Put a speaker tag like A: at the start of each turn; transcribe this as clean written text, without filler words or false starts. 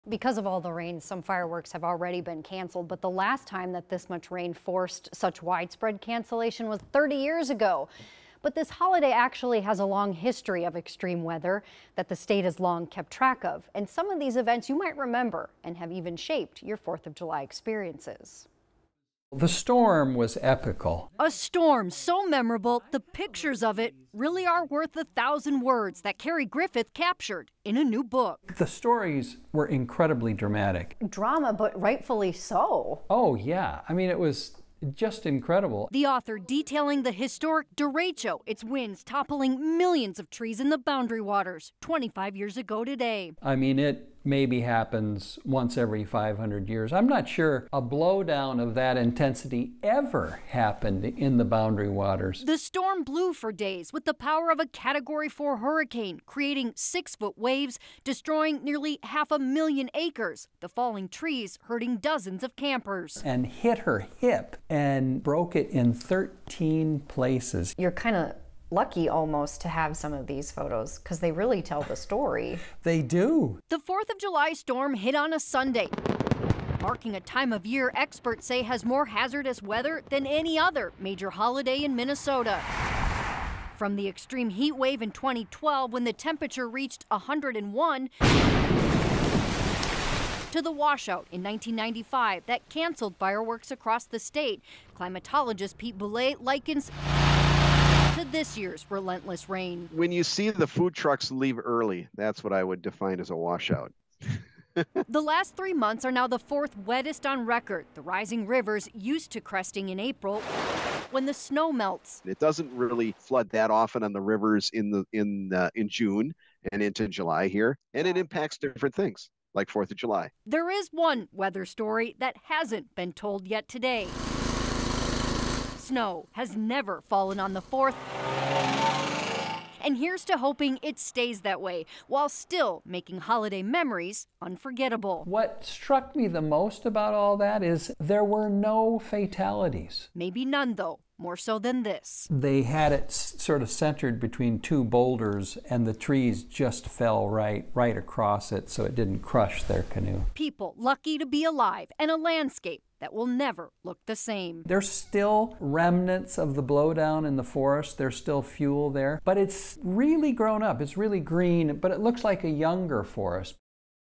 A: Because of all the rain, some fireworks have already been canceled, but the last time that this much rain forced such widespread cancellation was 30 years ago. But this holiday actually has a long history of extreme weather that the state has long kept track of. And some of these events you might remember and have even shaped your 4th of July experiences.
B: The storm was epical.
C: A storm so memorable, the pictures of it really are worth 1,000 words that Carrie Griffith captured in a new book.
B: The stories were incredibly dramatic.
A: Drama, but rightfully so.
B: Oh, yeah. I mean, it was just incredible.
C: The author detailing the historic derecho, its winds toppling millions of trees in the Boundary Waters 25 years ago today.
B: I mean, it maybe happens once every 500 years. I'm not sure a blowdown of that intensity ever happened in the Boundary Waters.
C: The storm blew for days with the power of a Category 4 hurricane, creating 6-foot waves, destroying nearly 500,000 acres. The falling trees hurting dozens of campers.
B: And hit her hip and broke it in 13 places.
A: You're kind of lucky almost to have some of these photos because they really tell the story.
B: They do.
C: The 4th of July storm hit on a Sunday, marking a time of year experts say has more hazardous weather than any other major holiday in Minnesota. From the extreme heat wave in 2012 when the temperature reached 101 to the washout in 1995 that canceled fireworks across the state, climatologist Pete Boulay likens to this year's relentless rain.
D: When you see the food trucks leave early, that's what I would define as a washout.
C: The last 3 months are now the 4th wettest on record. The rising rivers used to cresting in April when the snow melts.
D: It doesn't really flood that often on the rivers in June and into July here, and it impacts different things like 4th of July.
C: There is one weather story that hasn't been told yet today. Snow has never fallen on the 4th. And here's to hoping it stays that way while still making holiday memories unforgettable.
B: What struck me the most about all that is there were no fatalities.
C: Maybe none, though, more so than this.
B: They had it sort of centered between two boulders, and the trees just fell right across it, so it didn't crush their canoe.
C: People lucky to be alive, and a landscape that will never look the same.
B: There's still remnants of the blowdown in the forest. There's still fuel there, but it's really grown up. It's really green, but it looks like a younger forest.